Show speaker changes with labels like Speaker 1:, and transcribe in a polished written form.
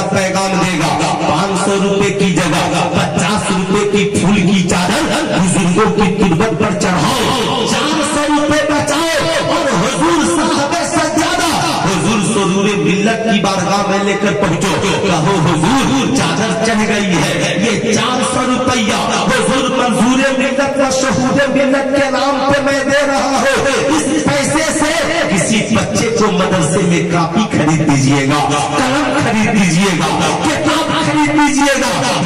Speaker 1: पैगाम देगा। 500 रुपए की जगह 50 रुपए की फूल की चादर बुजुर्गों की तुरबत पर चढ़ाओ, 400 रुपए बचाओ और हुजूर साहब से ज्यादा हुजूर सुरूर मिल्लत की बारगाह में लेकर पहुंचो। कहो हुजूर चादर चढ़ गई है, ये 400 रुपया हुजूर मंजूर मिल्लत व शहूद मिल्लत के नाम पे मैं दे रहा हूँ। इस पैसे से किसी बच्चे को मदरसे में कापी खरीद दीजिएगा, कलम खरीद दीजिएगा, किताब खरीद दीजिएगा।